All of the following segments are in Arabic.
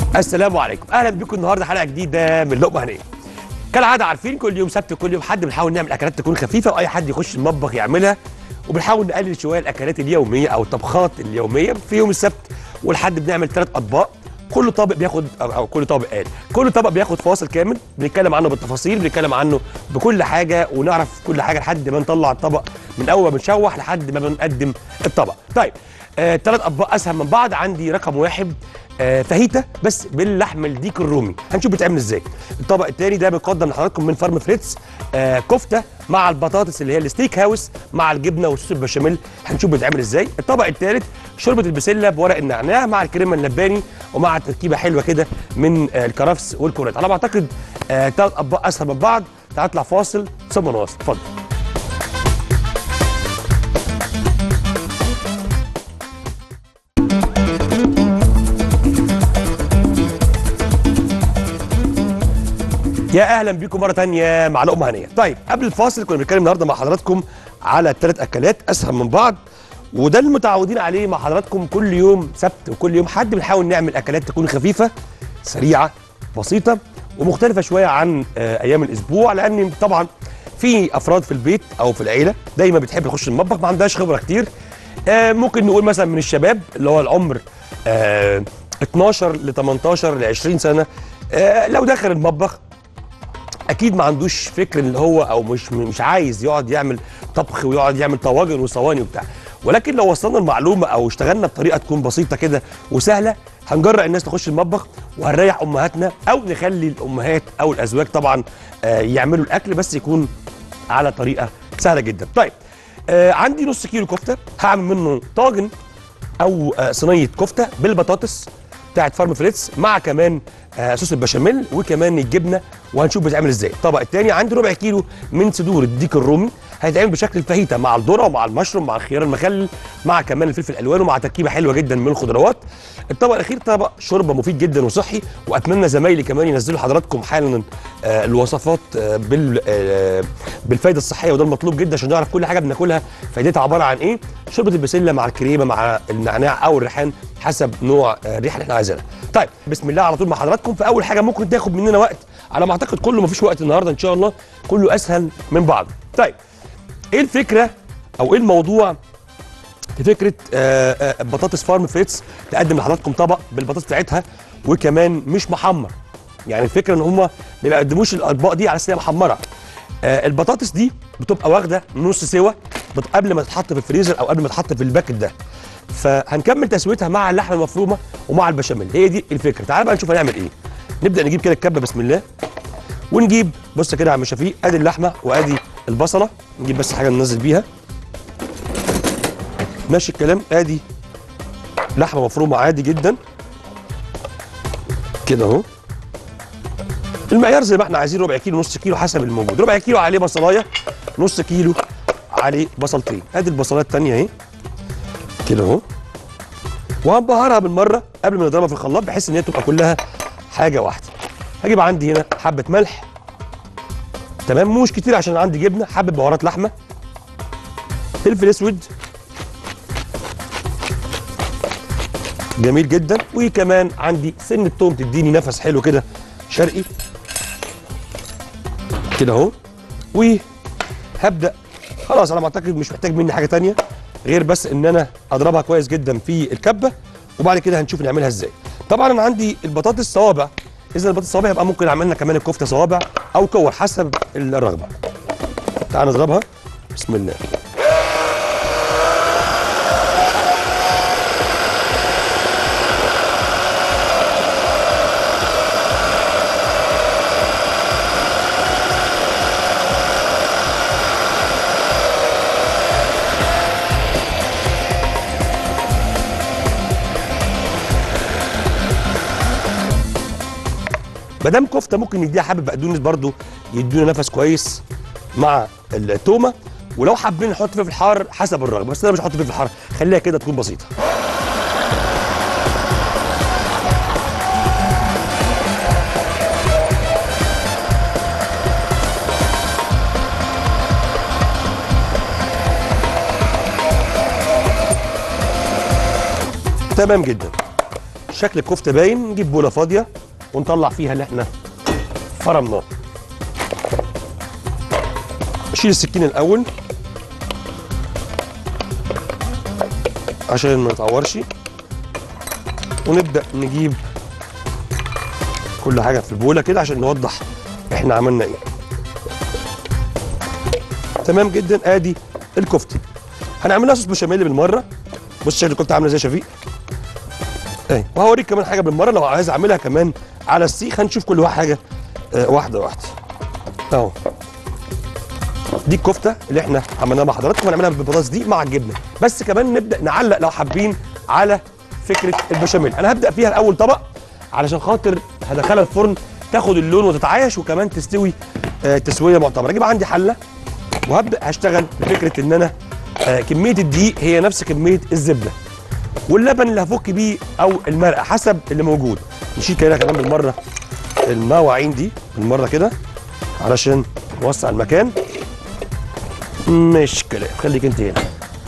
السلام عليكم، اهلا بكم النهارده حلقه جديده من لقمه هنيه. كالعاده عارفين كل يوم سبت كل يوم حد بنحاول نعمل اكلات تكون خفيفه واي حد يخش المطبخ يعملها، وبنحاول نقلل شويه الاكلات اليوميه او الطبخات اليوميه. في يوم السبت والحد بنعمل 3 اطباق، كل طابق بياخد او كل طابق كل طبق بياخد فاصل كامل بنتكلم عنه بالتفاصيل، بنتكلم عنه بكل حاجه ونعرف كل حاجه لحد ما نطلع الطبق من اول ما بنشوح لحد ما بنقدم الطبق. طيب 3 اطباق اسهل من بعض. عندي رقم 1 فاهيتا بس باللحم الديك الرومي، هنشوف بيتعمل ازاي. الطبق الثاني ده بيقدم لحضراتكم من فارم فريتز، كفته مع البطاطس اللي هي الستيك هاوس مع الجبنه وصوص البشاميل، هنشوف بيتعمل ازاي. الطبق الثالث شوربه البسله بورق النعناع مع الكريمه اللباني ومع تركيبه حلوه كده من الكرفس والكرات. على ما اعتقد 3 اطباق اسهل من بعض. تعال نطلع فاصل ثم نواصل، اتفضل. يا اهلا بيكم مره ثانيه مع لقمه هنيه. طيب قبل الفاصل كنا بنتكلم النهارده مع حضراتكم على 3 اكلات اسهل من بعض، وده اللي متعودين عليه مع حضراتكم كل يوم سبت وكل يوم حد بنحاول نعمل اكلات تكون خفيفه سريعه بسيطه ومختلفه شويه عن ايام الاسبوع، لان طبعا في افراد في البيت او في العيله دايما بتحب تخش المطبخ ما عندهاش خبره كتير. ممكن نقول مثلا من الشباب اللي هو العمر 12 ل 18 ل 20 سنه، لو دخل المطبخ اكيد ما عندوش فكر اللي هو او مش عايز يقعد يعمل طبخ ويقعد يعمل طواجن وصواني وبتاع، ولكن لو وصلنا المعلومه او اشتغلنا بطريقه تكون بسيطه كده وسهله هنجرأ الناس تخش المطبخ وهنريح امهاتنا، او نخلي الامهات او الازواج طبعا يعملوا الاكل بس يكون على طريقه سهله جدا. طيب عندي نص كيلو كفته هعمل منه طاجن او صينيه كفته بالبطاطس بتاعت فارم فريتز مع كمان صوص البشاميل وكمان الجبنه، وهنشوف بيتعمل ازاي. الطبق الثاني عندي ربع كيلو من صدور الديك الرومي هيتعمل بشكل الفاهيتا مع الذره ومع المشروم مع الخيار المخلل مع كمان الفلفل الالوان ومع تركيبه حلوه جدا من الخضروات. الطبق الاخير طبق شوربه مفيد جدا وصحي، واتمنى زمايلي كمان ينزلوا لحضراتكم حالا الوصفات بالفايده الصحيه، وده المطلوب جدا عشان نعرف كل حاجه بناكلها فايدتها عباره عن ايه. شوربه البسله مع الكريمه مع النعناع او الريحان حسب نوع الريحه اللي احنا عايزينها. طيب بسم الله على طول مع حضراتكم. في اول حاجه ممكن تاخد مننا وقت، على ما اعتقد كله مفيش وقت النهارده ان شاء الله، كله اسهل من بعضه. طيب ايه الفكره او ايه الموضوع في فكره بطاطس فارم فريتز تقدم لحضراتكم طبق بالبطاطس بتاعتها وكمان مش محمر؟ يعني الفكره ان هم ما بيقدموش الاطباق دي على اساس محمره. البطاطس دي بتبقى واخده نص سوا قبل ما تتحط في الفريزر او قبل ما تتحط في الباكت ده، فهنكمل تسويتها مع اللحمه المفرومه ومع البشاميل. هي دي الفكره. تعال بقى نشوف هنعمل ايه. نبدا نجيب كده الكبه بسم الله، ونجيب بص كده يا عم شفيق ادي اللحمه وادي البصله، نجيب بس حاجه ننزل بيها ماشي الكلام. ادي لحمه مفرومه عادي جدا كده اهو، المعيار زي ما احنا عايزين، ربع كيلو نص كيلو حسب الموجود. ربع كيلو عليه بصلايه، نص كيلو عليه بصلتين. ادي البصلات الثانيه اهي كده اهو، وهنبهرها بالمره قبل ما نضربها في الخلاط بحيث ان هي تبقى كلها حاجه واحده. هجيب عندي هنا حبه ملح تمام، مش كتير عشان عندي جبنه، حبه بهارات لحمه، فلفل اسود جميل جدا، وكمان عندي سنه توم تديني نفس حلو كده شرقي كده اهو. وهبدا خلاص على ما اعتقد مش محتاج مني حاجه ثانيه غير بس ان انا اضربها كويس جدا في الكبه، وبعد كده هنشوف نعملها ازاي. طبعا انا عندي البطاطس صوابع، اذا البطاطس صوابع يبقى ممكن عملنا كمان الكفته صوابع او كور حسب الرغبه. تعال نضربها بسم الله. مادام كفته ممكن نديها حبه بقدونس برضو يدونا نفس كويس مع التومه، ولو حابين نحط فلفل حار حسب الرغبه، بس انا مش هحط فلفل حار، خليها كده تكون بسيطه. تمام جدا. شكل الكفته باين، نجيب بوله فاضيه ونطلع فيها اللي احنا فرمناه. نشيل السكين الاول عشان ما نتعورش، ونبدا نجيب كل حاجه في البوله كده عشان نوضح احنا عملنا ايه. تمام جدا. ادي الكفته هنعملها صوص بشاميل بالمره. بص شكل الكفته عامله ازاي يا شفيق اهي، وهوريك كمان حاجه بالمره لو عايز اعملها كمان على السيخ. هنشوف كل حاجه واحده واحده اهو. دي الكفته اللي احنا عملناها مع حضراتكم، هنعملها بالبطاطس دي مع الجبنه، بس كمان نبدا نعلق لو حابين على فكره البشاميل. انا هبدا فيها الاول طبق علشان خاطر هدخلها الفرن تاخد اللون وتتعايش وكمان تستوي تسويه معتبره. اجيب عندي حله وهبدا هشتغل بفكره ان انا كميه الدقيق هي نفس كميه الزبده، واللبن اللي هفك بيه او المرقه حسب اللي موجود. نشيل كده كمان بالمره المواعين دي بالمره كده علشان نوسع المكان. مش كلام، خليك انت هنا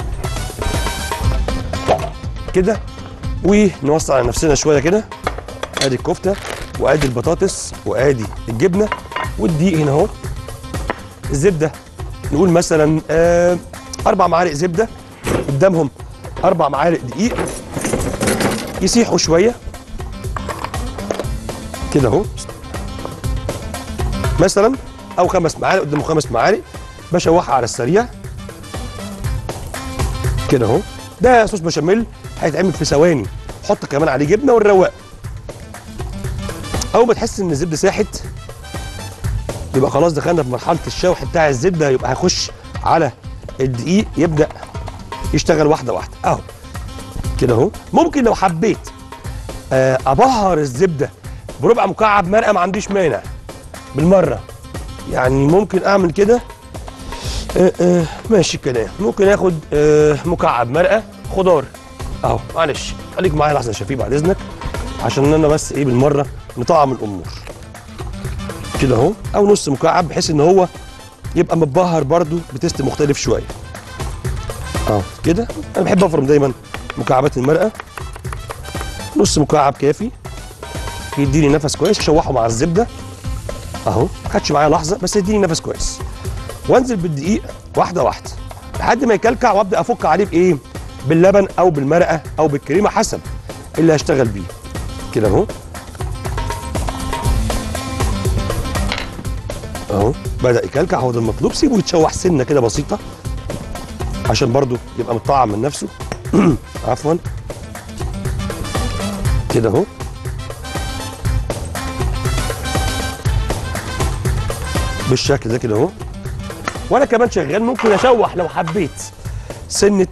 كده ونوسع على نفسنا شويه كده. ادي الكفته وادي البطاطس وادي الجبنه والدقيق هنا اهو. الزبده نقول مثلا 4 معالق زبده قدامهم 4 معالق دقيق يسيحوا شويه كده اهو مثلا، او 5 معالق قدامهم 5 معالق بشوحها على السريع كده اهو. ده صوص بشاميل هيتعمل في ثواني. حط كمان عليه جبنه والرواق. اول ما تحس ان الزبده ساحت يبقى خلاص دخلنا في مرحله الشوح بتاع الزبده، يبقى هيخش على الدقيق يبدا يشتغل واحده واحده اهو كده اهو. ممكن لو حبيت ابهر الزبده بربع مكعب مرقه ما عنديش مانع بالمره، يعني ممكن اعمل كده. ماشي الكلام. ممكن اخد مكعب مرقه خضار اهو. معلش خليك معايا لحظه يا شفيق بعد اذنك عشان انا بس ايه بالمره نطعم الامور كده اهو، او نص مكعب بحيث ان هو يبقى متبهر برده بتست مختلف شويه اهو كده. انا بحب افرم دايما مكعبات المرقه. نص مكعب كافي يديني نفس كويس. اشوحه مع الزبده اهو، ما خدش معايا لحظه بس يديني نفس كويس. وانزل بالدقيق واحده واحده لحد ما يكلكع، وابدا افك عليه بايه؟ باللبن او بالمرقه او بالكريمه حسب اللي هشتغل بيه كده اهو. اهو بدا يكلكع، هو ده المطلوب. سيبه يتشوح سنه كده بسيطه عشان برضو يبقى متطعم من نفسه عفوا كده اهو. بالشكل ده كده اهو. وانا كمان شغال ممكن اشوح لو حبيت سنه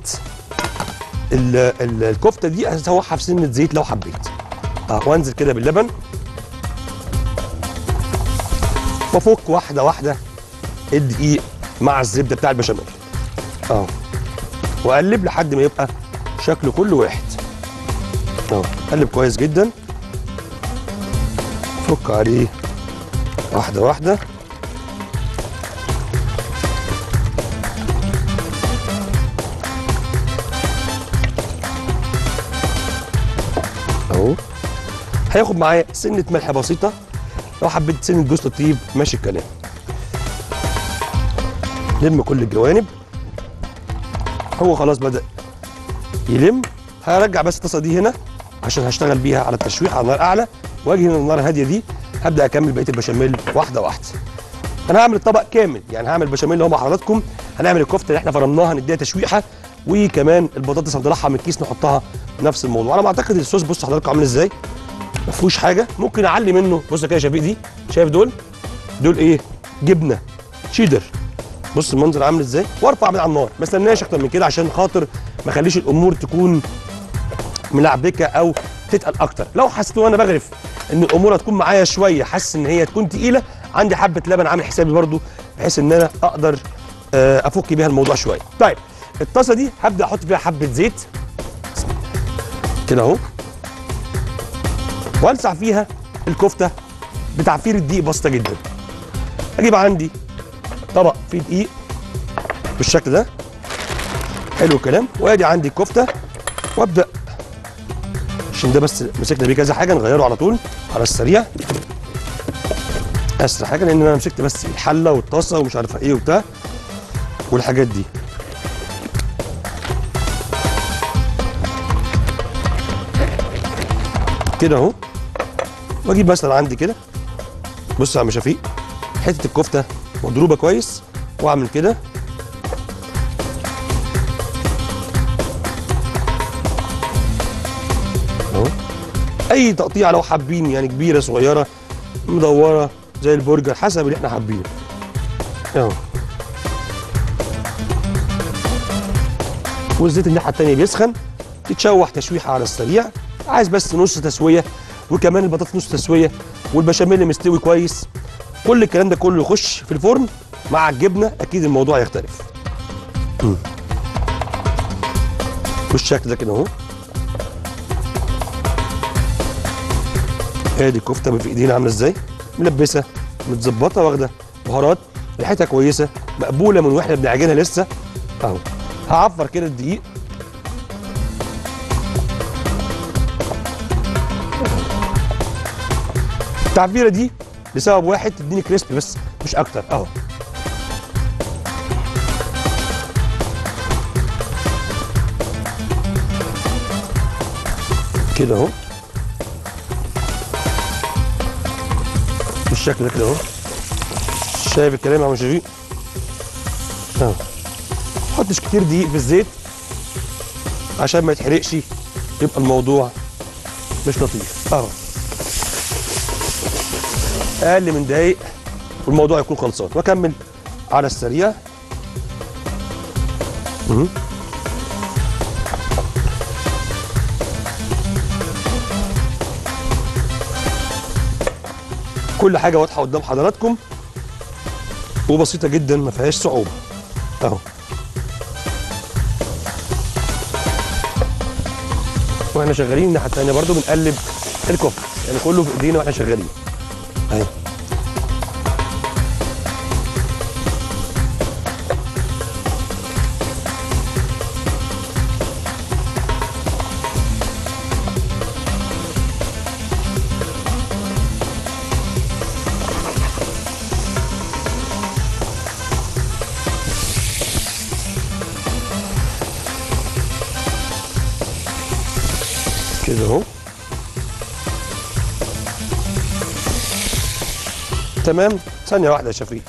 الكفته دي، اشوحها في سنه زيت لو حبيت وانزل كده باللبن وافك واحده واحده الدقيق مع الزبده بتاع البشاميل اهو، واقلب لحد ما يبقى شكله كله واحد اهو. قلب كويس جدا، فك عليه واحده واحده اهو. هياخد معايا سنه ملح بسيطه، لو حبيت سنه جوز الطيب ماشي الكلام. لم كل الجوانب. هو خلاص بدأ يلم. هرجع بس الطاسه دي هنا عشان هشتغل بيها على التشويح على نار اعلى، واجي هنا النار هاديه دي هبدا اكمل بقيه البشاميل واحده واحده. انا هعمل الطبق كامل، يعني هعمل البشاميل اهو مع حضراتكم. هنعمل الكفته اللي احنا فرمناها نديها تشويحه، وكمان البطاطس هنطلعها من الكيس نحطها نفس الموضوع. انا ما اعتقد الصوص بص حضراتكم عامل ازاي، ما فيهوش حاجه. ممكن اعلي منه. بص كده يا شفيق دي، شايف دول ايه؟ جبنه شيدر. بص المنظر عامل ازاي. وارفع من على النار، ما استناش اكتر من كده عشان خاطر ما اخليش الامور تكون ملعبكه او تتقل اكتر. لو حسيت وانا بغرف ان الامور هتكون معايا شويه، حاسس ان هي تكون تقيله، عندي حبه لبن عامل حسابي برده بحيث ان انا اقدر افك بيها الموضوع شويه. طيب الطاسه دي هبدا احط فيها حبه زيت كده اهو، والسع فيها الكفته بتعفير الدقيق بسيطه جدا. اجيب عندي طبق فيه دقيق بالشكل ده، حلو الكلام. وادي عندي الكفته، وابدا عشان ده بس مسكنا بيه كذا حاجه نغيره على طول على السريع. اسرع حاجه لان انا مسكت بس الحله والطاسه ومش عارفه ايه وبتاع والحاجات دي. كده اهو. واجيب مثلا عندي كده، بص يا عم شفيق، حته الكفته مضروبه كويس واعمل كده اهو. اي تقطيع لو حابين يعني، كبيره صغيره مدوره زي البرجر حسب اللي احنا حابينه اهو. والزيت الناحيه التانيه بيسخن، تتشوح تشويحه على السريع. عايز بس نص تسويه، وكمان البطاطس نص تسويه، والبشاميل مستوي كويس. كل الكلام ده كله يخش في الفرن مع الجبنه، اكيد الموضوع يختلف. بالشكل ده كده اهو. ادي الكفته في ايدينا عامله ازاي، ملبسه متظبطه، واخده بهارات، ريحتها كويسه، مقبوله من واحنا بنعجنها لسه اهو. هعفر كده الدقيق التعبيره دي لسبب واحد، تديني كريسبي بس مش اكتر اهو. كده اهو بالشكل ده كده اهو. شايف الكلام يا عم شفيق اهو. ما تحطش كتير دقيق في الزيت عشان ما يتحرقش، يبقى الموضوع مش لطيف اهو. اقل من دقايق والموضوع يكون خلصان، واكمل على السريع. كل حاجه واضحه قدام حضراتكم وبسيطه جدا، ما فيهاش صعوبه اهو. واحنا شغالين الناحيه الثانيه برضو بنقلب الكفته، يعني كله في ايدينا واحنا شغالين اهي. كده اهو تمام. ثانية واحدة يا شفيق.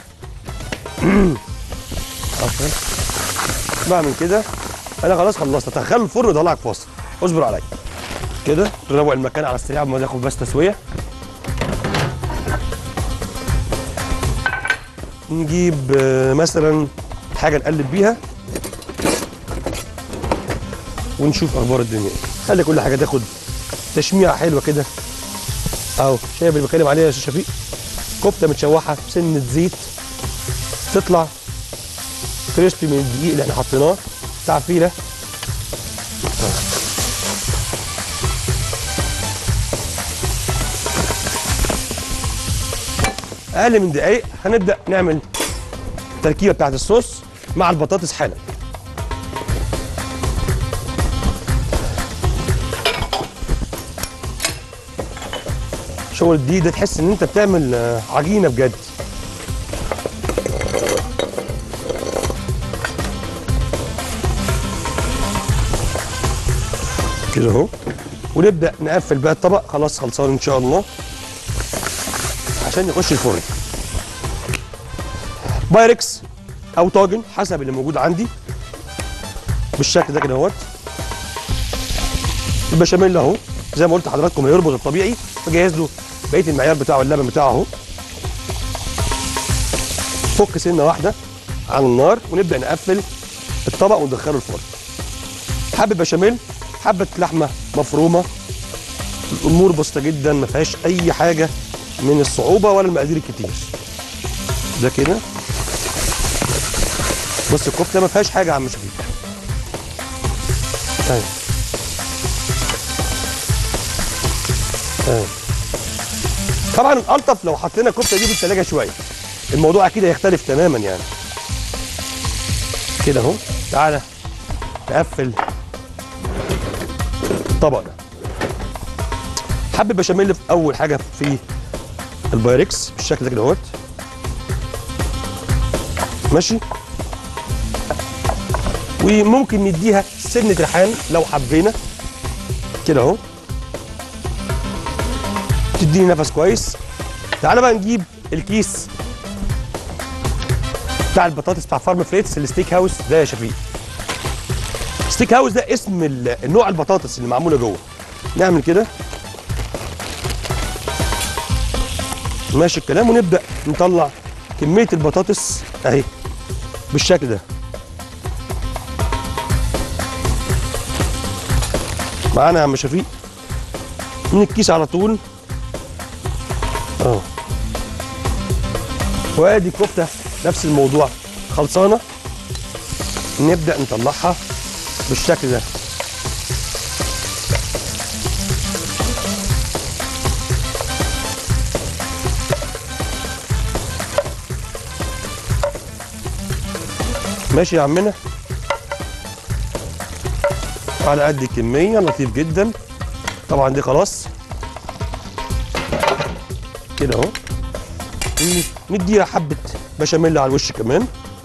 بعمل كده انا خلاص خلصت، ادخله الفرن وطلعك فاصل، اصبر عليا كده. نروق المكان على السريع قبل ما ناخد بس تسوية. نجيب مثلا حاجة نقلب بيها ونشوف اخبار الدنيا. خلي كل حاجة تاخد تشميعة حلوة كده اهو. شايف اللي بتكلم عليها يا شفيق؟ كفته متشوحه بسنه زيت، تطلع كريسبي من الدقيق اللي احنا حطيناه، تعفيله اقل من دقايق. هنبدا نعمل التركيبه بتاعت الصوص مع البطاطس حالا. شغل الدقيق ده تحس ان انت بتعمل عجينه بجد. كده اهو. ونبدا نقفل بقى الطبق، خلاص خلصان ان شاء الله عشان يخش الفرن. بايركس او طاجن حسب اللي موجود عندي بالشكل ده كده اهوت. البشاميل اهو زي ما قلت لحضراتكم هيربط الطبيعي، فجهز له بقيه المعيار بتاعه، اللبن بتاعه اهو. فك سنه واحده على النار ونبدا نقفل الطبق وندخله الفرن. حبه بشاميل، حبه لحمه مفرومه، الامور بسيطه جدا، ما فيهاش اي حاجه من الصعوبه ولا المقادير الكتير. ده كده بص الكفته ما فيهاش حاجه يا عم شفيق. اهي اهي. طبعا الالطف لو حطينا الكفته دي في الثلاجه شويه، الموضوع اكيد هيختلف تماما يعني. كده اهو. تعالى نقفل الطبق ده. حبه بشاميل في اول حاجه في البايركس بالشكل ده كده اهوت. ماشي. وممكن نديها سنه ريحان لو حبينا كده اهو، تديني نفس كويس. تعالى بقى نجيب الكيس بتاع البطاطس بتاع فارم فريتس الستيك هاوس ده يا شفيق. ستيك هاوس ده اسم النوع البطاطس اللي معموله جوه. نعمل كده ماشي الكلام، ونبدا نطلع كميه البطاطس اهي بالشكل ده معانا يا عم شفيق من الكيس على طول اهو. وادي الكفته نفس الموضوع خلصانه، نبدا نطلعها بالشكل ده. ماشي يا عمنا، على قد الكميه لطيف جدا. طبعا دي خلاص كده اهو. نديها حبه بشاميل على الوش كمان،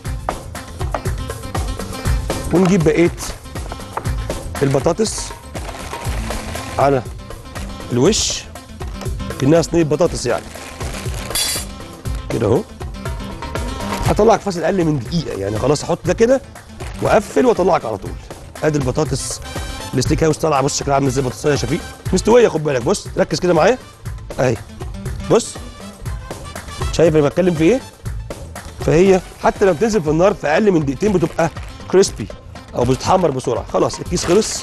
ونجيب بقيه البطاطس على الوش كأنها صينيه بطاطس يعني كده اهو. هطلعك فاصل اقل من دقيقه يعني، خلاص هحط ده كده واقفل واطلعك على طول. ادي البطاطس الستيك هاوس طالعه، بص شكلها عامل ازاي البطاطسيه يا شفيق، مستويه خد بالك. بص ركز كده معايا اهي، بص شايف انا بتكلم في ايه؟ فهي حتى لما بتنزل في النار في اقل من دقيقتين بتبقى كريسبي او بتتحمر بسرعه. خلاص الكيس خلص.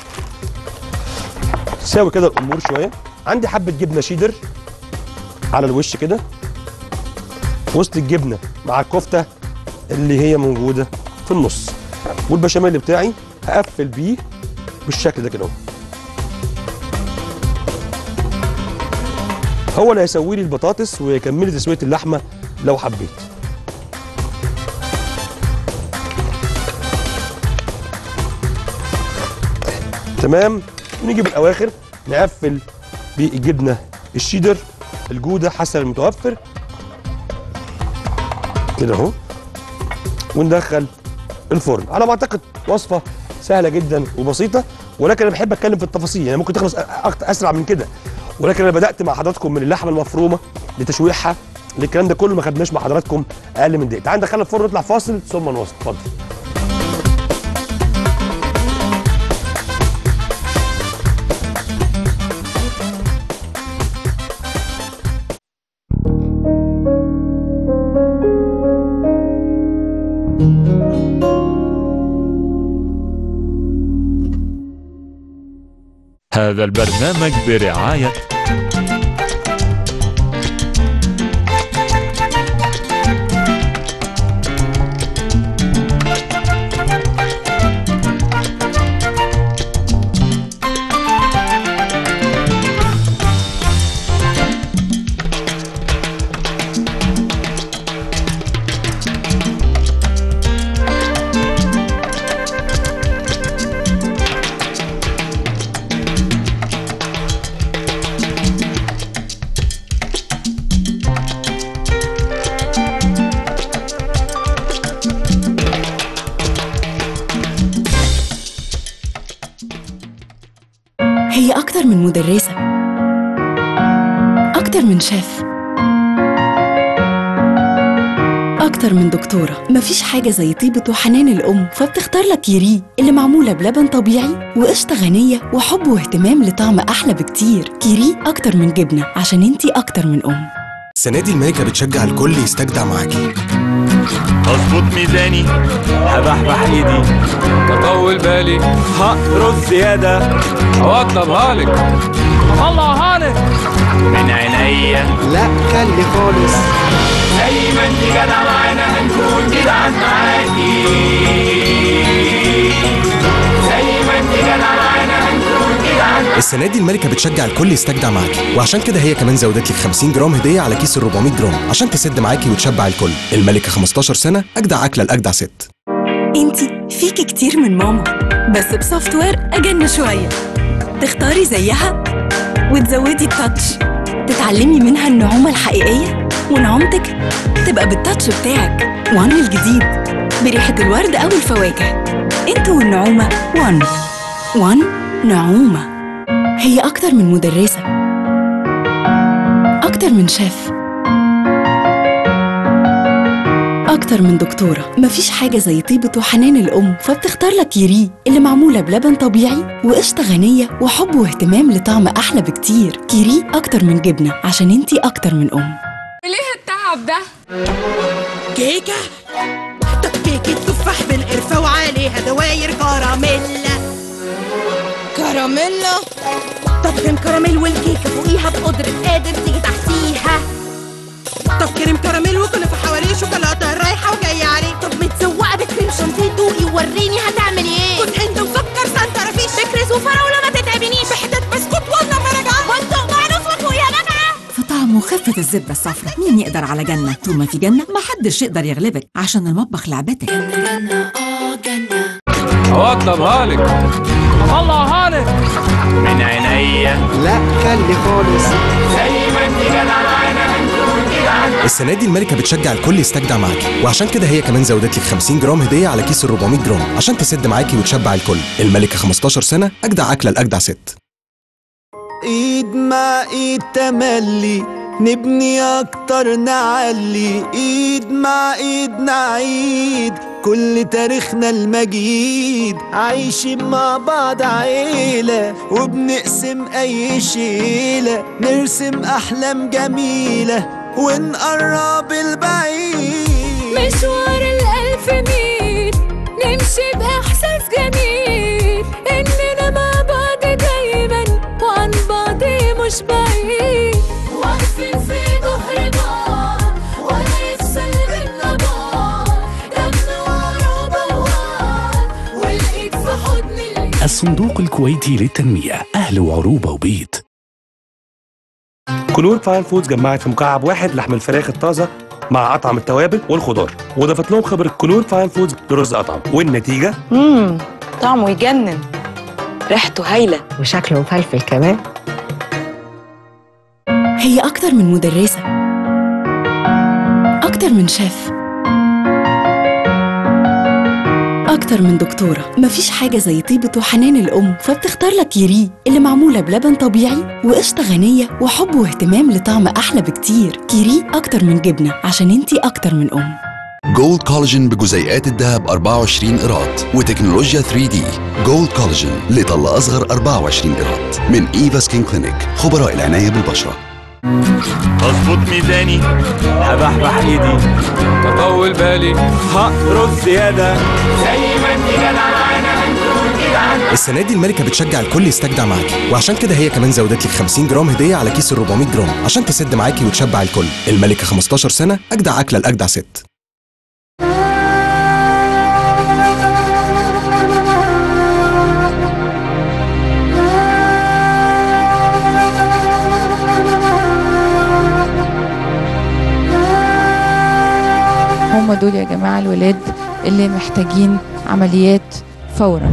ساوي كده الامور شويه. عندي حبه جبنه شيدر على الوش كده وسط الجبنه مع الكفته اللي هي موجوده في النص، والبشاميل بتاعي هقفل بيه بالشكل ده كده هو اللي هيسوي لي البطاطس ويكمل لي تسويه اللحمه لو حبيت. تمام. ونيجي بالاواخر نقفل بالجبنه الشيدر الجوده حسب المتوفر كده اهو، وندخل الفرن. على ما اعتقد وصفه سهله جدا وبسيطه، ولكن انا بحب اتكلم في التفاصيل يعني، ممكن تخلص اسرع من كده، ولكن انا بدات مع حضراتكم من اللحمه المفرومه لتشويحها الكلام ده كله ما خدناش مع حضراتكم اقل من دقيقه. تعال ندخلها الفرن نطلع فاصل ثم نواصل. اتفضل. هذا البرنامج برعاية هي أكتر من مدرسة، أكتر من شيف، أكتر من دكتورة. مفيش حاجة زي طيبة وحنان الأم، فبتختار لك كيري اللي معمولة بلبن طبيعي وقشطة غنية وحب واهتمام لطعم أحلى بكتير. كيري أكتر من جبنة عشان انتي أكتر من أم. السنة دي الملكة بتشجع الكل يستجدع معاكي. اظبط ميزاني، هبحبح ايدي، تطول بالي، هقرص زيادة، اوضبها لك، طلعها لك من عينيا. لا خلي خالص، زي ما انت جدع معانا هنكون جدعان معاكي، زي ما انت جدع معانا هنكون جدعان. السنة دي الملكة بتشجع الكل يستجدع معاكي، وعشان كده هي كمان زودت لك 50 جرام هدية على كيس ال 400 جرام عشان تسد معاكي وتشبع الكل. الملكة 15 سنة، أجدع أكلة لأجدع ست. انتي فيكي كتير من ماما، بس بسوفت وير أجن شوية. تختاري زيها وتزودي التاتش، تتعلمي منها النعومة الحقيقية، ونعومتك تبقى بالتاتش بتاعك. وان الجديد بريحة الورد أو الفواكه. انتوا والنعومة وان نعومة هي أكتر من مدرسة، أكتر من شيف، أكتر من دكتورة. مفيش حاجة زي طيبة وحنان الأم، فبتختار لك كيري اللي معمولة بلبن طبيعي وقشطة غنية وحب واهتمام لطعم أحلى بكتير. كيري أكتر من جبنة، عشان انتي أكتر من أم. ليه التعب ده؟ كيكة؟ طب كيكة تفاح بالقرفة وعليها دواير كراميلا. كراميلا؟ طب كريم كراميل والكيكة فوقيها بقدرة قادر تيجي تحتيها. طب كريم كراميل وكنافة حواليه شوكولاتة رايحة وجاية عليه. طب متسوقة بكريم شانتيه دوقي ووريني هتعملي ايه؟ جوز هند وسكر سانتا رفيش. فكرس وفراولة ما تتعبنيش. بحتة بسكوت ولا مرجعة. بندق مع نصلك ويا نجعة. في طعمه خفة الزبدة الصفراء. مين يقدر على جنة؟ طول ما في جنة محدش يقدر يغلبك، عشان المطبخ لعبتك. جنة اوضبها لك اطلعها لك من عينيا. لا خلي خالص. زي ما انت جدع معانا هنكون كده. السنة دي الملكة بتشجع الكل يستجدع معاكي، وعشان كده هي كمان زودت لك 50 جرام هدية على كيس ال 400 جرام عشان تسد معاكي وتشبع الكل. الملكة 15 سنة، أجدع أكلة لأجدع ست. ايد مع ايد تملي نبني اكتر نعلي، ايد مع ايد نعيد كل تاريخنا المجيد، عايشين مع بعض عيلة وبنقسم اي شيلة، نرسم احلام جميلة ونقرب البعيد. مشوار الألف ميل نمشي بإحساس جميل، إننا مع بعض دايما وعن بعض مش بعيد، واقفين في ظهر بعض ولا يفصل بينا بعض، دم وعروبة ووعد والإيد في حضن الإيد. الصندوق الكويتي للتنمية، أهل وعروبة وبيت. كنور فاين فودز جمعت في مكعب واحد لحم الفراخ الطازة مع أطعم التوابل والخضار، وضافت لهم خبرة كنور فاين فودز لرز أطعم، والنتيجة طعمه يجنن، ريحته هايلة وشكله مفلفل كمان. هي أكتر من مدرسة، أكتر من شيف، أكتر من دكتورة. مفيش حاجة زي طيبة وحنان الأم، فبتختار لك كيري اللي معمولة بلبن طبيعي وقشطة غنية وحب واهتمام لطعم أحلى بكتير. كيري أكتر من جبنة، عشان انتي أكتر من أم. جولد كولاجين بجزيئات الذهب 24 قيراط وتكنولوجيا 3D. جولد كولاجين لطلة أصغر 24 قيراط من إيفا سكين كلينيك، خبراء العناية بالبشرة. اظبط ميزاني، هبحبح ايدي، اطول بالي، هقرص زيادة. زي ما انت جدع معانا هنكون كده. السنة دي الملكة بتشجع الكل يستجدع معاكي، وعشان كده هي كمان زودت لك 50 جرام هدية على كيس ال 400 جرام عشان تسد معاكي وتشبع الكل. الملكة 15 سنة، أجدع أكلة لأجدع ست. هم دول يا جماعة الولاد اللي محتاجين عمليات فورا.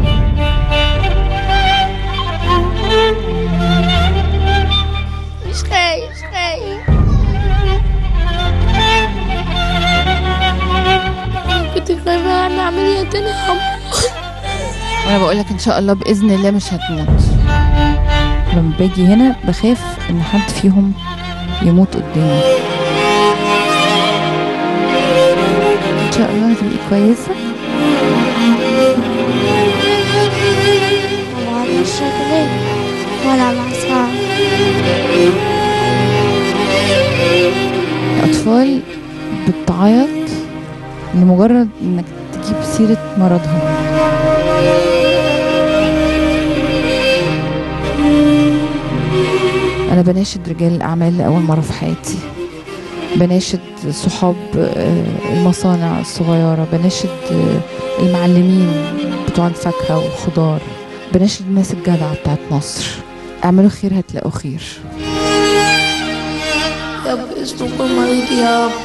مش خايف كنت خايفة أعمل عملية تاني يا عم. وأنا بقولك إن شاء الله بإذن الله مش هتموت. لما باجي هنا بخاف إن حد فيهم يموت قدامي. إن شاء الله هتبقي كويسة. ولا مش شغلان ولا العصا. الأطفال بتعيط لمجرد إنك تجيب سيرة مرضها. أنا بناشد رجال الأعمال لأول مرة في حياتي، بناشد صحاب المصانع الصغيرة، بناشد المعلمين بتوع الفاكهة والخضار، بناشد الناس الجدعة بتاعت مصر. اعملوا خير هتلاقوا خير. يا رب اسمكم مريض يا رب.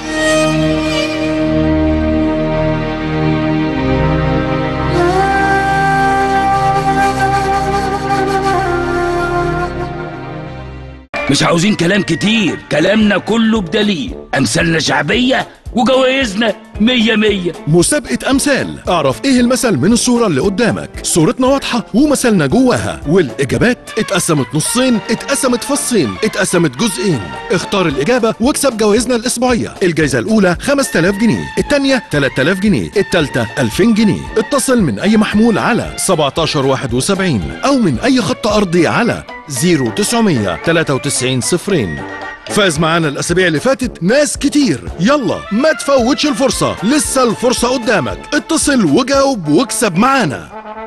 مش عاوزين كلام كتير، كلامنا كله بدليل. امثالنا شعبيه وجوائزنا 100. مسابقة أمثال. اعرف إيه المثل من الصورة اللي قدامك. صورتنا واضحة ومثلنا جواها، والإجابات اتقسمت نصين، اتقسمت فصين، اتقسمت جزئين. اختار الإجابة واكسب جوائزنا الأسبوعية. الجائزة الأولى 5000 جنيه، الثانية 3000 جنيه، الثالثة 2000 جنيه. اتصل من أي محمول على 1771 أو من أي خط أرضي على 0900 93 02. فاز معانا الأسابيع اللي فاتت ناس كتير. يلا ما تفوتش الفرصة، لسه الفرصة قدامك. اتصل وجاوب واكسب معانا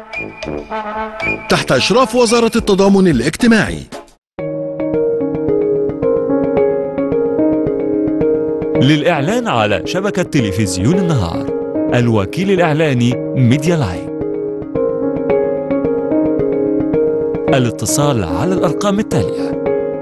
تحت إشراف وزارة التضامن الاجتماعي. للإعلان على شبكة تلفزيون النهار، الوكيل الإعلاني ميديا لاين. الاتصال على الأرقام التالية: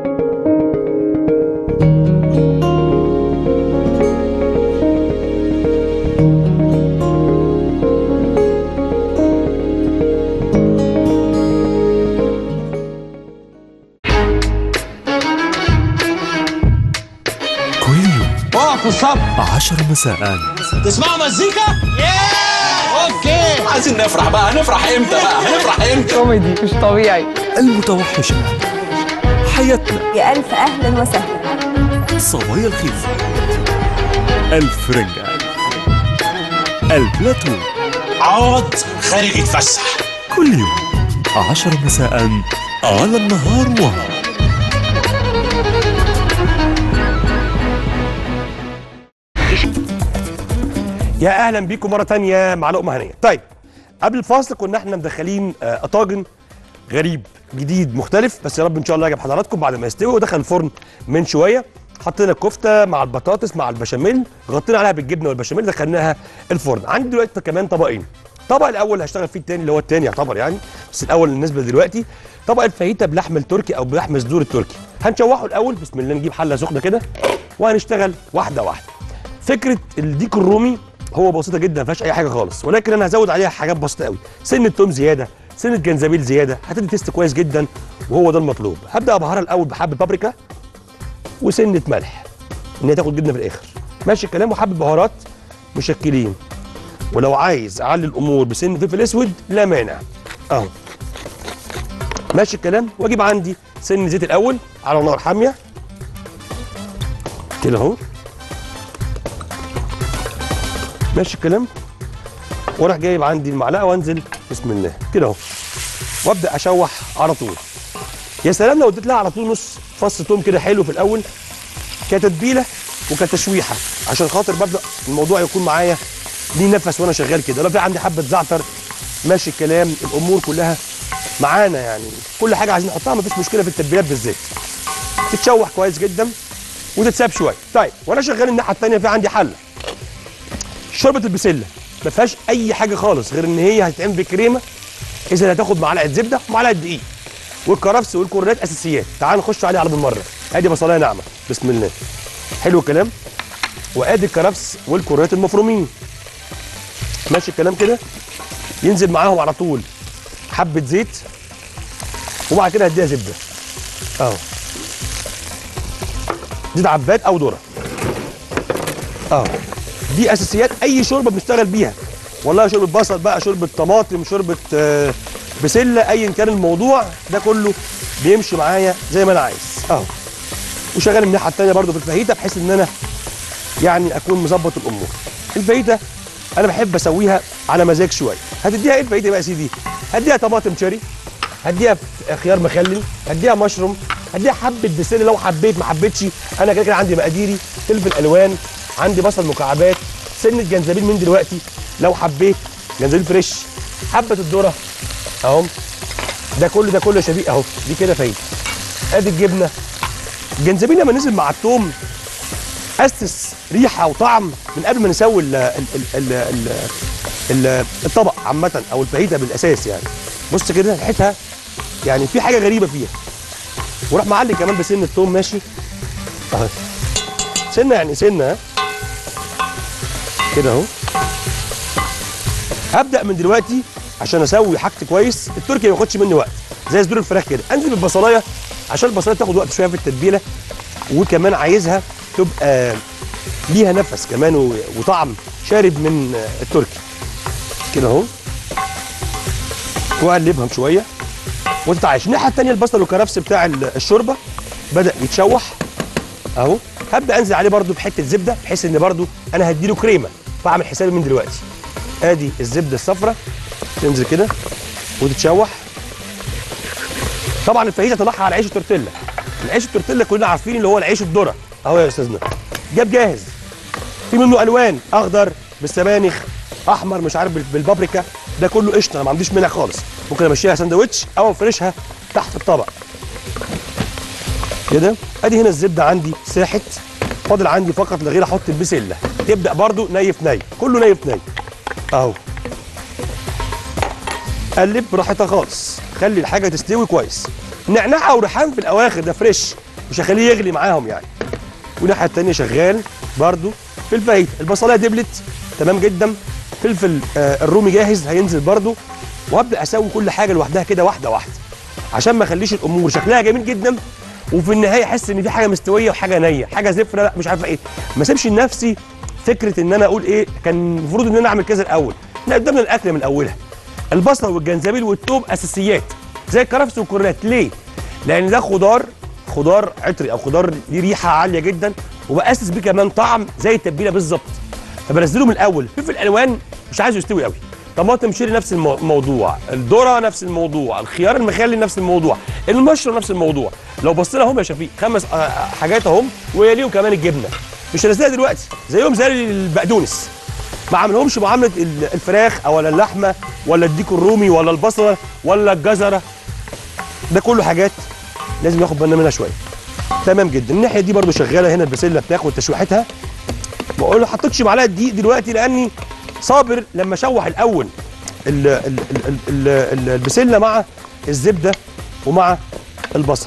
في الصف 10 مساء. تسمعوا مزيكا؟ اوكي، عايزين نفرح بقى. هنفرح امتى بقى؟ هنفرح امتى؟ كوميدي مش طبيعي. المتوحشة، حياتنا، يا ألف أهلا وسهلا. صبايا الخير، الفرنجة، البلاتو، عوض خارج يتفسح. كل يوم 10 مساء على النهار وها. يا اهلا بيكم مره تانية مع لقمه هنيه. طيب قبل الفاصل كنا احنا مدخلين طاجن غريب جديد مختلف، بس يا رب ان شاء الله يعجب حضراتكم. بعد ما يستوي ودخل الفرن من شويه حطينا الكفته مع البطاطس مع البشاميل، غطينا عليها بالجبنه والبشاميل، دخلناها الفرن. عندي دلوقتي كمان طبقين. الطبق الاول هشتغل فيه التاني اللي هو التاني يعتبر يعني، بس الاول بالنسبه دلوقتي طبق الفاهيتا بلحم التركي او بلحم صدور التركي. هنشوحه الاول بسم الله، نجيب حله سخنه كده وهنشتغل واحده واحده. فكره الديك الرومي هو بسيطه جدا ما فيهاش اي حاجه خالص، ولكن انا هزود عليها حاجات بسيطه قوي. سنه توم زياده، سنه جنزبيل زياده، هتدي تيست كويس جدا وهو ده المطلوب. هبدا ابهرها الاول بحبه بابريكا وسنه ملح ان هي تاخد جبنه في الاخر، ماشي الكلام، وحبه بهارات مشكلين. ولو عايز اعلي الامور بسن فلفل اسود لا مانع اهو، ماشي الكلام. واجيب عندي سن زيت الاول على نار حاميه كده اهو، ماشي الكلام. واروح جايب عندي المعلقه وانزل بسم الله كده اهو، وابدا اشوح على طول. يا سلام لو اديت لها على طول نص فص توم كده حلو في الاول كتتبيله وكتشويحه، عشان خاطر ببدا الموضوع يكون معايا ليه نفس وانا شغال كده. لو في عندي حبه زعتر ماشي الكلام، الامور كلها معانا يعني، كل حاجه عايزين نحطها مفيش مشكله في التتبيلات بالذات. تتشوح كويس جدا وتتساب شويه. طيب وانا شغال الناحيه الثانيه في عندي حله شوربه البسله، ما فيهاش اي حاجه خالص غير ان هي هتتعمل بكريمه، اذا هتاخد معلقه زبده ومعلقه دقيق، والكرفس والكورنات اساسيات. تعالوا نخش عليها على بالمره. ادي بصلايه ناعمه بسم الله، حلو الكلام. وادي الكرفس والكورنات المفرومين، ماشي الكلام كده. ينزل معاهم على طول حبه زيت، وبعد كده هديها زبده اهو، زيت عباد او ذره اهو. دي اساسيات اي شوربه بنشتغل بيها، والله شوربه بصل بقى، شوربه طماطم، شوربه بسله، ايا كان الموضوع ده كله بيمشي معايا زي ما انا عايز اهو. وشغال من الناحيه الثانيه برده في الفاهيتا بحيث ان انا يعني اكون مظبط الامور. الفاهيتا انا بحب اسويها على مزاج شويه. هتديها ايه الفاهيتا بقى يا سيدي؟ هديها طماطم شيري، هديها خيار مخلل، هديها مشروم، هديها حبه بسله لو حبيت، ما حبيتش انا كده كده عندي مقاديري. فلفل الوان، عندي بصل مكعبات، سنه جنزبيل من دلوقتي لو حبيت، جنزبيل فريش، حبه الذره اهو. ده كله يا شفيق اهو، دي كده فايده. ادي الجبنه، الجنزبيل لما نزل مع الثوم اسس ريحه وطعم من قبل ما نسوي الطبق عامه او الفاهيتا بالاساس يعني. بص كده ريحتها يعني في حاجه غريبه فيها. وراح معلي كمان بسن الثوم ماشي اهو، سنه يعني سنه كده اهو. هبدا من دلوقتي عشان اسوي حاجتي كويس. التركي ما ياخدش مني وقت زي صدور الفراخ كده. انزل بالبصلايه عشان البصلايه تاخد وقت شويه في التتبيله، وكمان عايزها تبقى ليها نفس كمان وطعم شارب من التركي كده اهو. واقلبهم شويه وتتعايش. الناحيه الثانيه البصل والكرفس بتاع الشوربه بدا يتشوح اهو. هبدا انزل عليه برده بحته زبده، بحيث ان برده انا هديله كريمه، بعمل حسابي من دلوقتي. ادي الزبده الصفراء تنزل كده وتتشوح. طبعا الفاهيتا طلعها على عيش التورتيلا. العيش التورتيلا كلنا عارفين اللي هو العيش الذره اهو يا استاذنا، جاب جاهز، في منه الوان، اخضر بالسبانخ، احمر مش عارف بالبابريكا، ده كله قشطه، انا ما عنديش مانع خالص. ممكن امشيها سندوتش او افرشها تحت الطبق كده. ادي هنا الزبده عندي ساحت، فاضل عندي فقط لا غير احط البسله، تبدا برده ني في ني، كله ني في ني اهو. قلب براحتها خالص، خلي الحاجه تستوي كويس. نعناع وريحان في الاواخر، ده فريش، مش هخليه يغلي معاهم يعني. والناحيه الثانيه شغال برده في الفاهيتا. البصلايه دبلت تمام جدا، فلفل الرومي جاهز هينزل برده، وابدا اسوي كل حاجه لوحدها كده واحده واحده، عشان ما اخليش الامور شكلها جميل جدا وفي النهايه احس ان في حاجه مستويه وحاجه نيه، حاجه زفره، لا مش عارفه ايه. ما اسيبش لنفسي فكره ان انا اقول ايه كان المفروض ان انا اعمل كذا الاول. احنا قدامنا الاكل من اولها. البصل والجنزبيل والثوم اساسيات زي الكرفس والكورنات. ليه؟ لان ده خضار عطري او خضار ليه ريحه عاليه جدا، وباسس بيه كمان طعم زي التتبيله بالظبط. فبنزله من الاول. فلفل الالوان مش عايزه يستوي قوي، طماطم شيري نفس الموضوع، الذره نفس الموضوع، الخيار المخلل نفس الموضوع، المشروم نفس الموضوع. لو بصينا اهم يا شفيق 5 حاجات اهم، ويليهم كمان الجبنه. مش هنزلها دلوقتي زيهم زي البقدونس، ما عاملهمش معامله الفراخ او ولا اللحمه ولا الديك الرومي ولا البصله ولا الجزره. ده كله حاجات لازم ياخد بالنا منها شويه. تمام جدا. الناحيه دي برده شغاله، هنا البسله بتاخد تشويحتها. بقول له حطيتش معلقه دقيق دلوقتي لاني صابر لما اشوح الاول البسله مع الزبده ومع البصل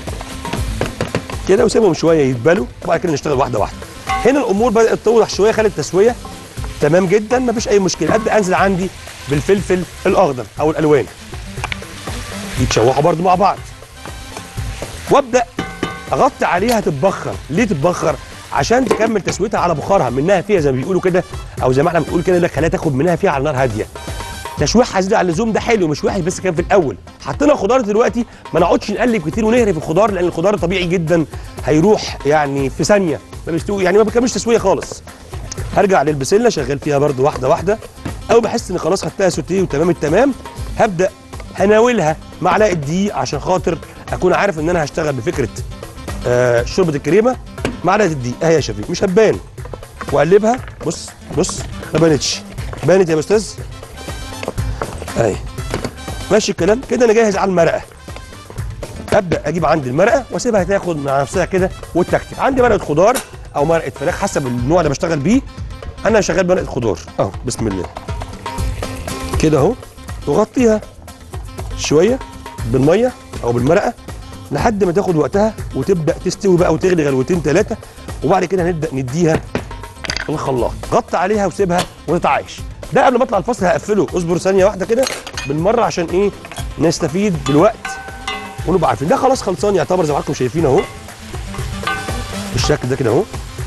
كده، وسيبهم شويه يتبلوا وبعد كده نشتغل واحده واحده. هنا الامور بدات توضح شويه، خلت التسويه تمام جدا، مفيش اي مشكله. ابدا انزل عندي بالفلفل الاخضر او الالوان، يتشوحوا برده مع بعض، وابدا اغطي عليها تتبخر. ليه تتبخر؟ عشان تكمل تسويتها على بخارها، منها فيها زي ما بيقولوا كده، او زي ما احنا بنقول كده، خليها تاخد منها فيها على نار هاديه. تشويحها زياده عن اللزوم ده حلو مش وحش، بس كان في الاول. حطينا خضار دلوقتي، ما نقعدش نقلب كتير ونهري في الخضار، لان الخضار طبيعي جدا هيروح يعني في ثانيه، ما بيستوي يعني، ما بيكملش تسويه خالص. هرجع للبسله شغال فيها برده واحده واحده. اول ما احس ان خلاص خدتها سوتيه وتمام التمام، هبدا هناولها معلقه دقيق عشان خاطر اكون عارف ان انا هشتغل بفكره شوربه الكريمه. معلقه الدقيق اهي يا شفيق، مش هتبان. واقلبها. بص ما بانتش، بانت يا استاذ اهي. ماشي الكلام كده. انا جاهز على المرقه. ابدا اجيب عندي المرقه واسيبها تاخد مع نفسها كده وتكتك. عندي مرقه خضار او مرقه فراخ حسب النوع اللي بشتغل بيه. انا شغال مرقه خضار اهو. بسم الله كده اهو. تغطيها شويه بالميه او بالمرقه لحد ما تاخد وقتها وتبدا تستوي بقى وتغلي غلوتين 3، وبعد كده هنبدا نديها الخلاط. غطي عليها وسيبها وتتعايش. ده قبل ما اطلع الفصل هقفله. اصبر ثانيه واحده كده بالمره عشان ايه نستفيد بالوقت ونبقى عارفين. ده خلاص خلصان يعتبر زي ما حضراتكم شايفين اهو بالشكل ده كده اهو.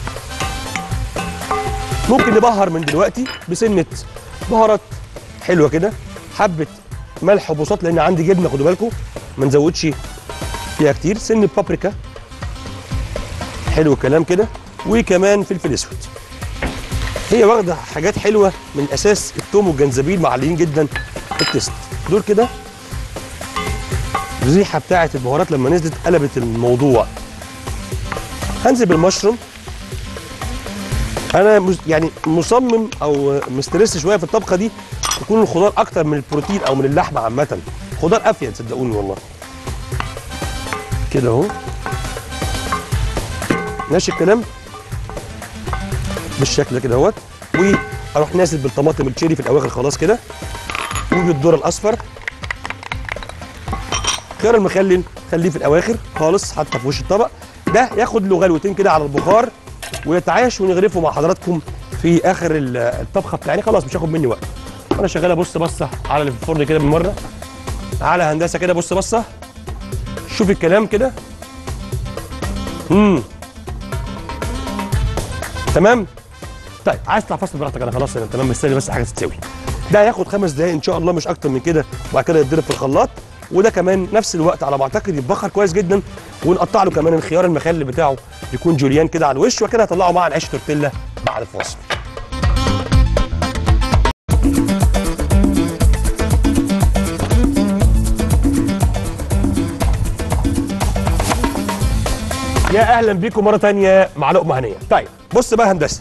ممكن نبهر من دلوقتي بسنه بهارات حلوه كده، حبه ملح وبساط لان عندي جبنه خدوا بالكم ما نزودش فيها كتير، سن بابريكا حلو الكلام كده، وكمان فلفل اسود. هي واخده حاجات حلوه من الاساس. الثوم والجنزبيل معليين جدا في التست دول كده. الريحه بتاعه البهارات لما نزلت قلبت الموضوع. هنزل بالمشروم. انا يعني مصمم او مسترس شويه في الطبخه دي يكون الخضار اكتر من البروتين او من اللحمه عامه. خضار افيد صدقوني والله. كده اهو ماشي الكلام بالشكل ده كده اهوت. واروح نازل بالطماطم التشيري في الاواخر خلاص كده، وبالذره الاصفر. خيار المخلل خليه في الاواخر خالص حتى في وش الطبق. ده ياخد له غلوتين كده على البخار ويتعايش ونغرفه مع حضراتكم في اخر الطبخه بتاعتي. خلاص مش هاخد مني وقت وانا شغال. ابص بصه على اللي في الفرن كده بالمره. على هندسه كده بص بصه شوف الكلام كده. تمام. طيب عايز تطلع فاصل براحتك، انا خلاص انا تمام، مستني بس حاجه تتسوي. ده هياخد 5 دقايق ان شاء الله، مش اكتر من كده، وبعد كده يتضرب في الخلاط. وده كمان نفس الوقت على ما اعتقد يتبخر كويس جدا، ونقطع له كمان الخيار المخلل بتاعه يكون جوليان كده على الوش، وكده هطلعه مع عيش تورتيلا بعد الفاصل. يا اهلا بيكم مره ثانيه مع لقمه هنيه. طيب بص بقى هندسه،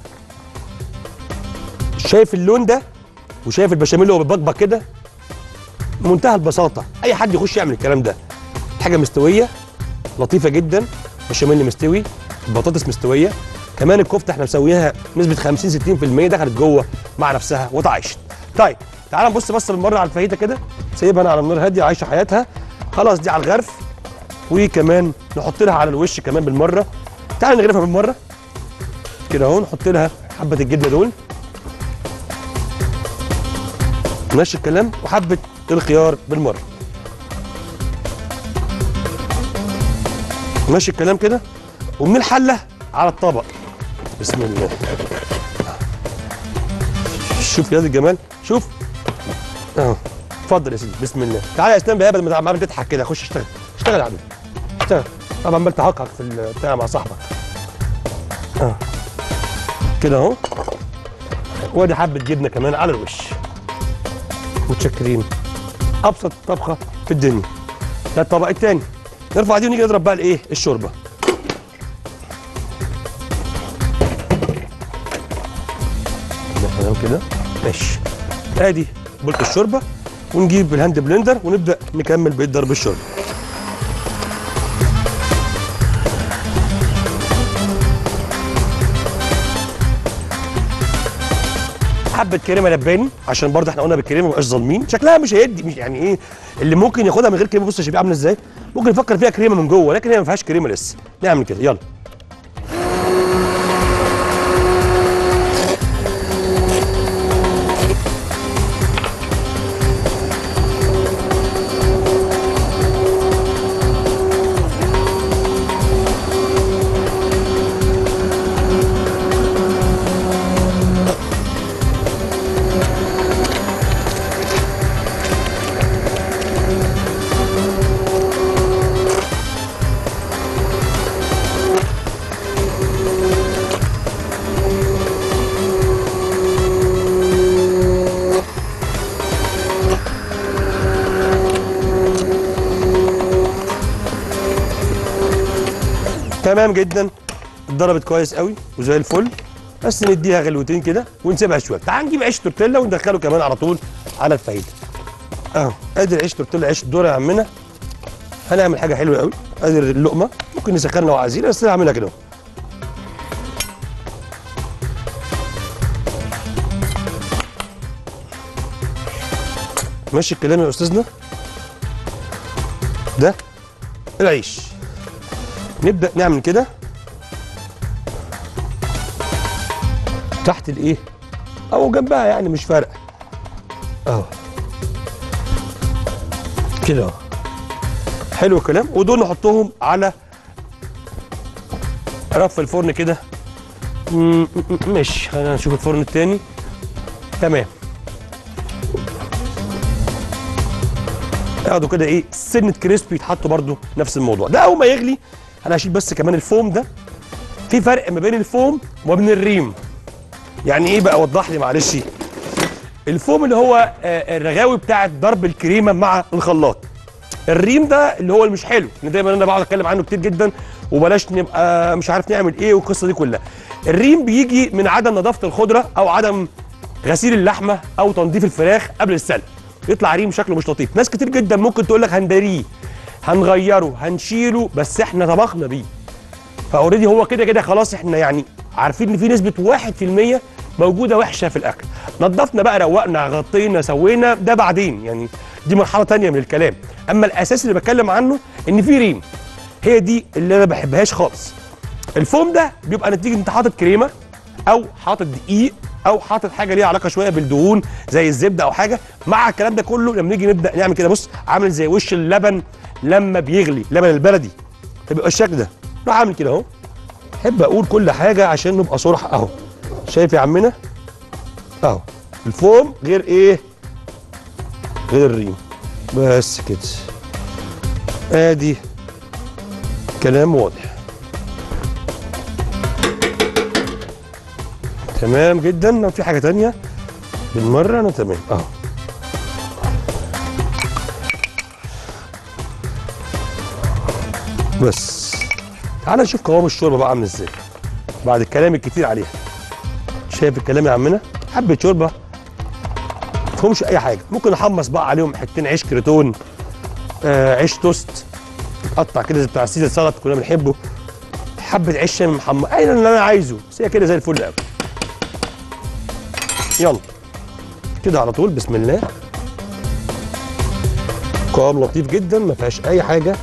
شايف اللون ده وشايف البشاميل اللي هو بيتبقبق كده، بمنتهى البساطه اي حد يخش يعمل الكلام ده. حاجه مستويه لطيفه جدا، بشاميل مستوي، البطاطس مستويه، كمان الكفته احنا مسويها نسبه 50 60% دخلت جوه مع نفسها واتعايشت. طيب تعال نبص بس بالمره على الفاهيتا كده، سايبها انا على النار هاديه عايشه حياتها خلاص، دي على الغرف، وكمان نحط لها على الوش كمان بالمره. تعال نغرفها بالمره كده اهو، نحط لها حبه الجبنه دول، ماشي الكلام، وحبه الخيار بالمره، ماشي الكلام كده، ومن الحله على الطبق. بسم الله. شوف يا الجمال، شوف اهو. اتفضل يا سيدي، بسم الله. تعالى يا اسلام بقى، بدل ما عمال تضحك كده، خش اشتغل، اشتغل يا عم، اشتغل. طبعا عمال تهقق في البتاع مع صاحبك. كده اهو، وادي حبه جبنه كمان على الوش. متشكرين. ابسط طبخه في الدنيا. ده الطبق الثاني. نرفع دي ونيجي نضرب بقى الايه؟ الشوربه. كده ماشي. ادي بولت الشوربه، ونجيب الهاند بلندر ونبدا نكمل بقيه ضرب الشوربه. حبه كريمه لباني، عشان برضه احنا قلنا بالكريمه ما بقاش ظالمين، شكلها مش هيدي، مش يعني ايه اللي ممكن ياخدها من غير كريمه. بص يا شباب عامله ازاي، ممكن يفكر فيها كريمه من جوه، لكن هي ما فيهاش كريمه لسه. نعمل كده، يلا. تمام جدا، اتضربت كويس قوي وزي الفل، بس نديها غلوتين كده ونسيبها شويه. تعال نجيب عيش تورتيلا وندخله كمان على طول على الفايده. اهو ادي العيش تورتيلا، عيش الذره يا عمنا. هنعمل حاجه حلوه قوي، ادي اللقمه ممكن نسخنها لو عايزين، بس انا هعملها كده. ماشي الكلام يا استاذنا. ده العيش، نبدأ نعمل كده تحت الايه او جنبها، يعني مش فارقه اهو كده اهو. حلو الكلام. ودول نحطهم على رف الفرن كده. ماشي، خلينا نشوف الفرن التاني. تمام، ياخدوا كده ايه سنه كريسبي، يتحطوا برده نفس الموضوع ده. اول ما يغلي انا هشيل بس كمان الفوم ده. في فرق ما بين الفوم وما بين الريم. يعني ايه بقى؟ وضح لي معلش. الفوم اللي هو الرغاوي بتاعه ضرب الكريمه مع الخلاط. الريم ده اللي هو مش حلو، اللي دايما انا بقعد اتكلم عنه كتير جدا، وبلاش نبقى مش عارف نعمل ايه والقصه دي كلها. الريم بيجي من عدم نظافه الخضره او عدم غسيل اللحمه او تنظيف الفراخ قبل السلق، يطلع ريم شكله مش لطيف. ناس كتير جدا ممكن تقول لك هنداريه، هنغيره، هنشيله، بس احنا طبخنا بيه، فاوريدي هو كده كده خلاص. احنا يعني عارفين ان في نسبه 1% موجوده وحشه في الاكل. نظفنا بقى، روقنا، غطينا، سوينا، ده بعدين، يعني دي مرحله ثانيه من الكلام. اما الاساس اللي بتكلم عنه ان في ريم، هي دي اللي انا ما بحبهاش خالص. الفوم ده بيبقى نتيجه انت حاطط كريمه او حاطط دقيق او حاطط حاجه ليها علاقه شويه بالدهون زي الزبده او حاجه. مع الكلام ده كله لما نيجي نبدا نعمل كده، بص عامل زي وش اللبن لما بيغلي اللبن البلدي فبيبقى الشكل ده. راح اعمل كده اهو. احب اقول كل حاجه عشان نبقى صراحه اهو. شايف يا عمنا اهو الفوم غير ايه؟ غير الريم. بس كده ادي كلام واضح. تمام جدا. لو في حاجه تانية بالمره انا تمام اهو. بس تعال نشوف قوام الشوربه بقى عامل ازاي بعد الكلام الكتير عليها. شايف الكلام يا عمنا؟ حبه شوربه ما فيهمش اي حاجه. ممكن احمص بقى عليهم حتتين عيش كريتون، عيش توست قطع كده زي بتاع سيزر سلطه كلنا بنحبه، حبه عيش شامي محمر، اي اللي انا عايزه. بس هي كده زي الفل قوي. يلا كده على طول بسم الله. قوام لطيف جدا ما فيهاش اي حاجه.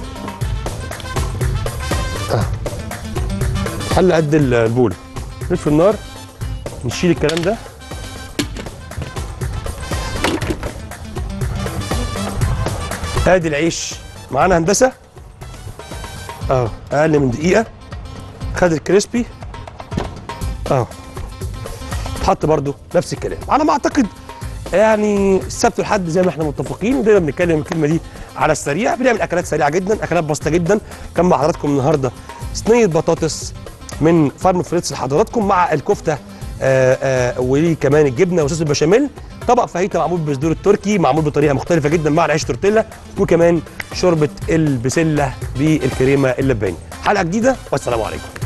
حل قد البول. نطفي النار نشيل الكلام ده. ادي العيش معانا هندسه اهو اقل من دقيقه خد الكريسبي اهو. اتحط برده نفس الكلام على ما اعتقد يعني السبت والحد زي ما احنا متفقين، ودايما بنتكلم الكلمه دي على السريع. بنعمل اكلات سريعه جدا، اكلات بسيطه جدا. كان مع حضراتكم النهارده صينيه بطاطس من فارم فريتز لحضراتكم مع الكفته وكمان الجبنه وصوص البشاميل. طبق فاهيتا معمول بالصدور التركي معمول بطريقه مختلفه جدا مع العيش تورتيلا، وكمان شوربه البسله بالكريمه اللباني. حلقه جديده والسلام عليكم.